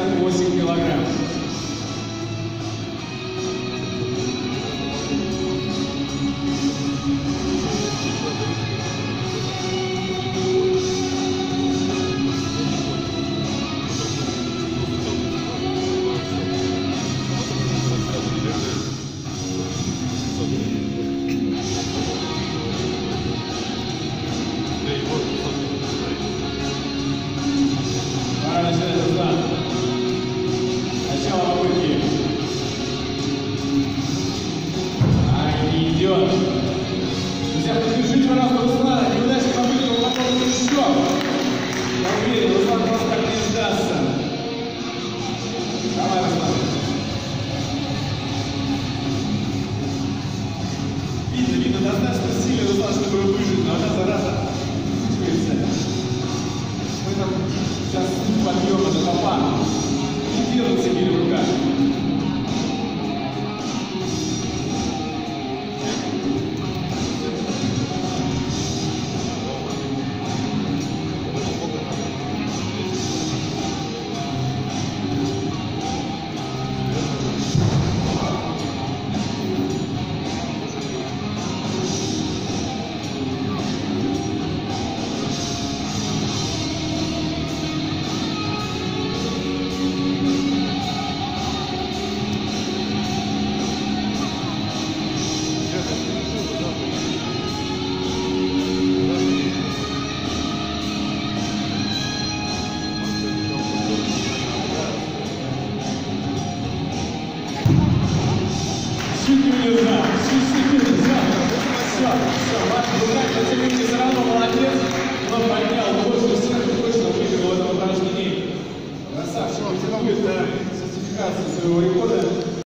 68 килограмм. Пора начинать, Руслан. Начало попытки. Не идет. Друзья, поддержите, пожалуйста, Руслана. Неудачная попытка, он попробует еще. Я уверен, Руслан просто так не сдастся. Давай, Руслан. Видно, достаточно сильно, Руслан, чтобы выжить, но она, зараза, чувствуется. Мы там сейчас подъема до толпа. Не держит себе в руках. Все равно молодец, но поднял больше всех и точно выиграл в этом упражнении. Красавчик, претендует на сертификацию своего рекорда.